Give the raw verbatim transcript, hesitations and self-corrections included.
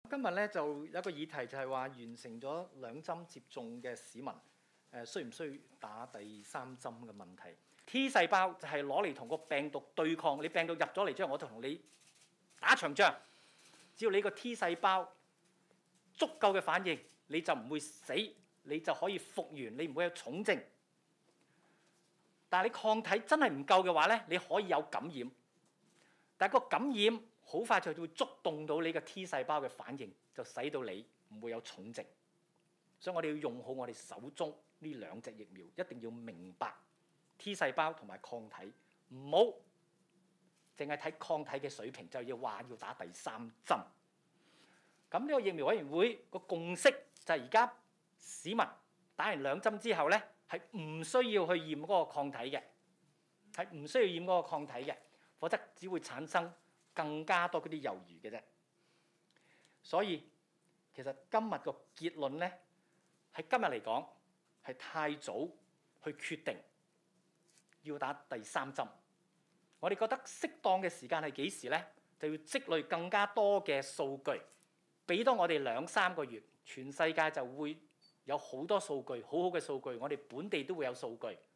今日咧就有一個議題就係話完成咗兩針接種嘅市民，誒需唔需要打第三針嘅問題 ？T 細胞就係攞嚟同個病毒對抗，你病毒入咗嚟之後，我就同你打場仗。只要你個 T 細胞足夠嘅反應，你就唔會死，你就可以復原，你唔會有重症。但係你抗體真係唔夠嘅話咧，你可以有感染，但係個感染好快就會觸動到你嘅 T 細胞嘅反應，就使到你唔會有重症。所以我哋要用好我哋手中呢兩隻疫苗，一定要明白 T 細胞同埋抗體，唔好淨係睇抗體嘅水平就要話要打第三針。咁呢個疫苗委員會個共識就係而家市民打完兩針之後咧，係唔需要去驗嗰個抗體嘅，係唔需要驗嗰個抗體嘅，否則只會產生更加多嗰啲猶豫嘅啫。所以其實今日個結論咧，喺今日嚟講係太早去決定要打第三針。我哋覺得適當嘅時間係幾時咧？就要積累更加多嘅數據，俾多我哋兩三個月，全世界就會有好多數據，好好嘅數據，我哋本地都會有數據。